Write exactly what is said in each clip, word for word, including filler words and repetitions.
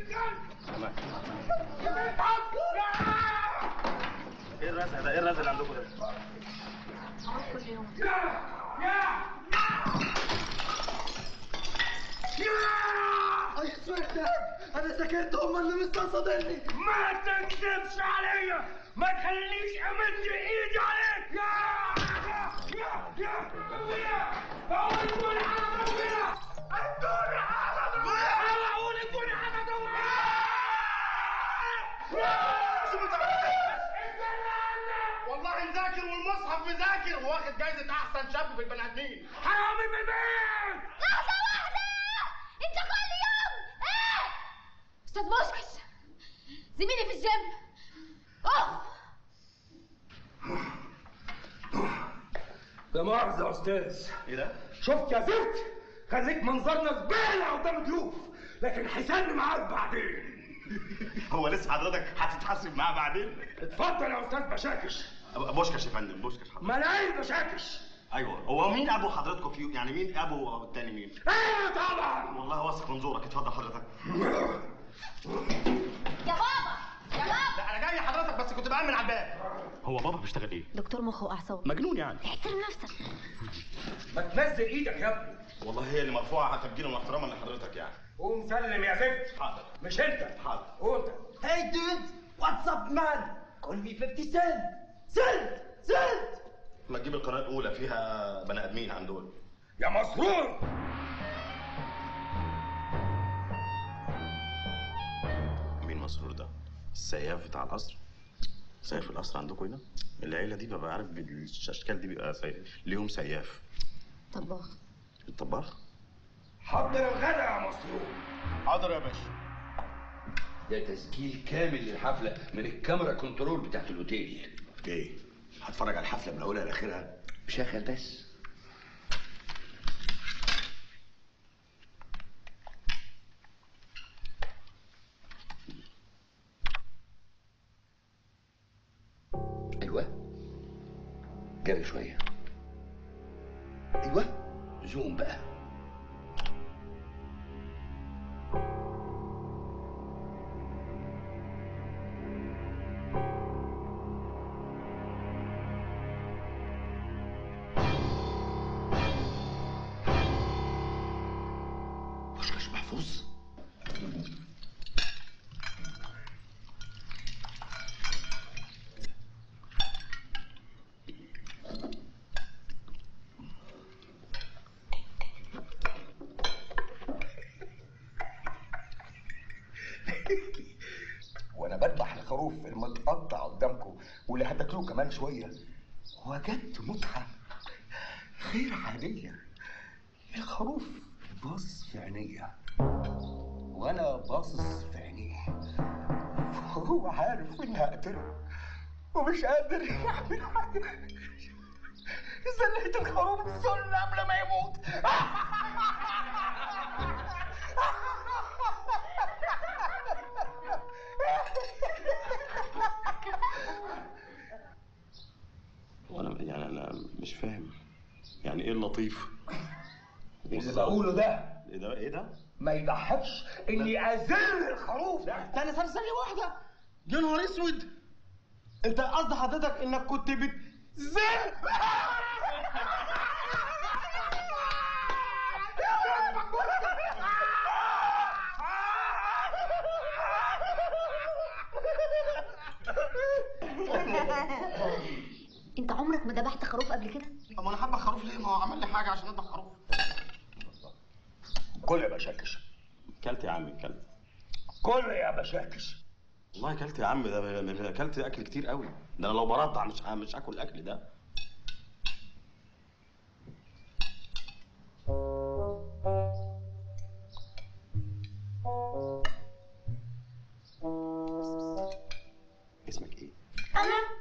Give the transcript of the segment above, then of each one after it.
ايه الرزق ده؟ ايه الرزق اللي عندكم ده؟ كل يوم. يا يا يا اسود، انا سكت، هم اللي مستقصديني. ما تكذبش عليا، ما تخلينيش امد ايدي عليك. يا يا يا يا اقول كل حاجه ضوئيه، الدنيا حاجه ضوئيه، اقول الدنيا حاجه ضوئيه. والله مذاكر والمصحف مذاكر واخد جايزة أحسن شاب في البني آدمين. حرامي في البيت. لحظة واحدة! أنت كل يوم إيه؟ أستاذ بوسكس زميلي في الجيم. أوف! لا مؤاخذة يا أستاذ. إيه ده؟ شفت يا زفت؟ خليك منظرنا زبالة قدام ضيوف، لكن حسابي معاك بعدين. هو لسه حضرتك هتتحاسب معاه بعدين؟ اتفضل يا أستاذ بشاكش. بوشكش يا فندم، بوشكش حضرتك. ملايين بشاكش. ايوه، هو مين ابو حضرتكم فيه؟ يعني مين ابو التاني مين؟ ايوه طبعا. والله واثق من زورك، اتفضل حضرتك. يا بابا يا بابا. لا انا جاي حضرتك، بس كنت بأمن على الباب. هو بابا بيشتغل ايه؟ دكتور مخ واعصاب. مجنون يعني. احترم نفسك. ما تنزل ايدك يا ابني. والله هي اللي مرفوعه تبجيلا واحتراما لحضرتك يعني. قوم سلم يا زفت. حاضر. مش انت. حاضر. قوم انت. Hey dude, what's up man? Call me fifty cent. Cent, cent. ما تجيب القناه الاولى فيها بني ادمين عن دول. يا مسرور. مين مسرور ده؟ السياف بتاع القصر. سياف القصر عندكم هنا؟ العيله دي ببقى عارف بالاشكال دي بيبقى سياف. ليهم سياف. طباخ. الطباخ؟ حضر الغدا يا مسرور. حاضر يا باشا. ده تسجيل كامل للحفله من الكاميرا كنترول بتاعت الاوتيل. ايه؟ هتفرج على الحفله من اولها لاخرها؟ شغل بس. ايوه جري شويه. ايوه زوم بقى. محفوظ. وانا بذبح الخروف المتقطع قدامكم واللي هتاكلوه كمان شويه، وجدت متعه غير عاديه. الخروف باص في عينيا وانا باصص في عينيه، وهو عارف اني هقتله ومش قادر يعمل حاجه. زليت الخروف السل قبل ما يموت. وانا يعني انا مش فاهم يعني ايه اللطيف اللي بقوله ده ايه ده ايه ده ما يضحكش اني ازل الخروف ده. استنى استنى ثانيه واحده. يا نهار اسود، انت قصد حضرتك انك كنت بتزل؟ انت عمرك ما ذبحت خروف قبل كده؟ طب انا حابه خروف ليه؟ ما هو عمل لي حاجه عشان اذبح خروف. كل يا بشاكش. كلت يا عم كلت. كل يا بشاكش. والله كلت يا عم، ده اكلت اكل كتير قوي. ده انا لو برضع مش مش هاكل الاكل ده. اسمك ايه؟ انا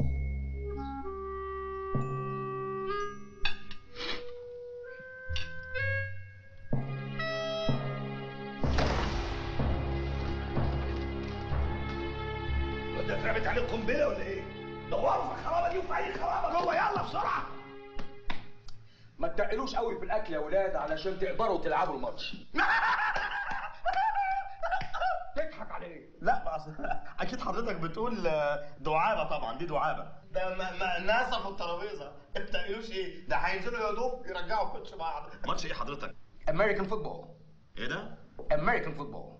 ده اترمت عليه قنبله ولا ايه؟ دوروا في الخرابه دي وفي اي خرابه جوه، يلا بسرعه. ما تتقلوش قوي في الاكل يا ولاد علشان تقدروا تلعبوا الماتش. عليك. لا بقى اكيد حضرتك بتقول دعابه. طبعا دي دعابه. ده ما ما ناسه في الترابيزه. انت قالوش ايه؟ ده هينزلوا يا دوب يرجعوا كوتش بعض. ماتش ايه حضرتك؟ امريكان فوتبول. ايه ده؟ امريكان فوتبول.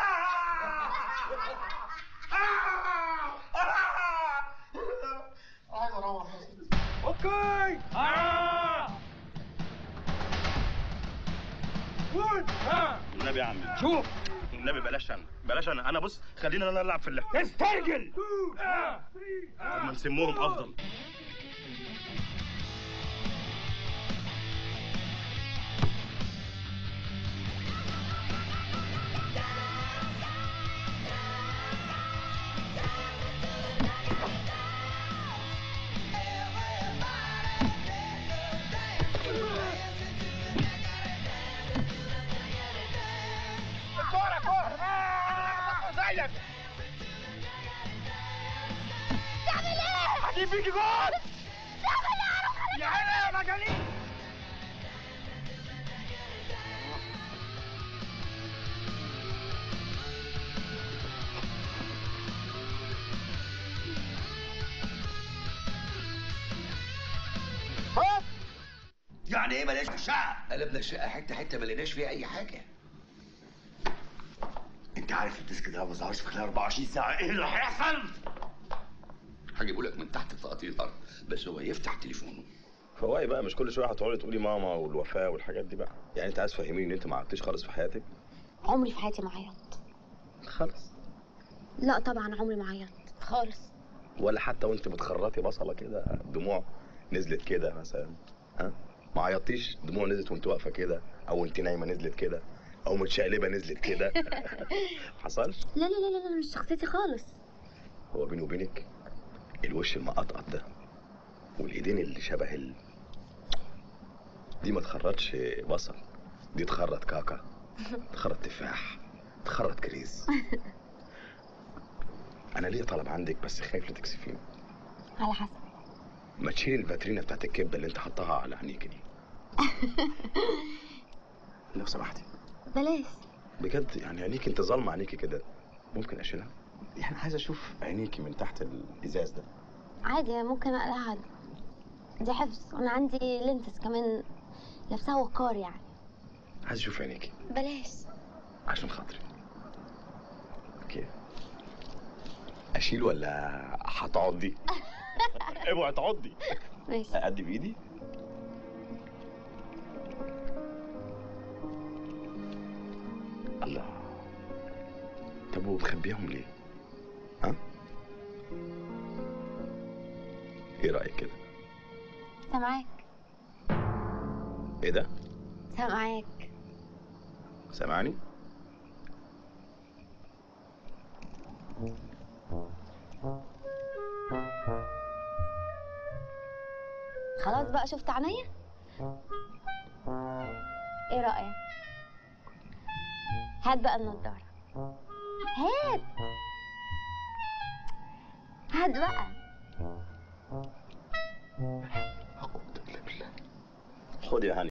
عايز اروح. اوكي. اه جود. ها النبي يا عمي شوف النبي بلاش انا بلاش انا انا بص خلينا انا العب في اللعب. تسترجل. اه طب ما نسموهم افضل. كورة كورة. آه زيك. تعمل ايه؟ هجيب فيكي جول. تعمل ايه؟ يا عيني يا مجانين. يعني ايه ماليش في الشقه؟ قلبنا الشقه حته حته ما لقيناش فيها اي حاجه. انت عارف الديسك ده ما ظهرش في خلال أربعة وعشرين ساعه، ايه اللي هيحصل؟ هجيبه لك من تحت تقطيع الارض، بس هو يفتح تليفونه. فواي بقى مش كل شويه هتقعدي تقولي ماما والوفاه والحاجات دي بقى. يعني انت عايز تفهميني ان انت ما عرفتيش خالص في حياتك؟ عمري في حياتي ما عيطت. خالص. لا طبعا عمري ما عيطت خالص. ولا حتى وانت بتخرطي بصله كده دموع نزلت كده مثلا؟ ها؟ ما عيطتيش دموع نزلت وانت واقفه كده، او انت نايمه نزلت كده، او متشقلبه نزلت كده؟ حصلش؟ لا لا لا لا مش شخصيتي خالص. هو بيني وبينك الوش المقطقط ده والايدين اللي شبه ال... دي ما تخرطش بصل، دي تخرط كاكا، تخرط تفاح، تخرط كريز. انا ليه طلب عندك بس خايف لا تكسفيني. على حسب. ما تشيلي الفاترينا بتاعت الكبده اللي انت حطاها على عينيك دي. لو سمحتي. بلاش. بجد يعني عينيك انت ظالمه عينيكي كده. ممكن اشيلها؟ يعني عايز اشوف عينيكي من تحت الازاز ده. عادي ممكن اقلعها. دي حفظ. انا عندي لينسز كمان لابسها وقار يعني. عايز اشوف عينيكي. بلاش. عشان خاطري. اوكي. اشيل ولا هتعضي؟ اوعي تعضي. ماشي. اقدم بايدي. الله. طب ومخبيهم ليه؟ ها؟ ايه رايك كده؟ سامعاك. ايه ده؟ سامعاك. سامعني؟ خلاص بقى شفت عينيا؟ ايه رأيك؟ هات بقى النضارة. هات. هات بقى. خدي يا هاني.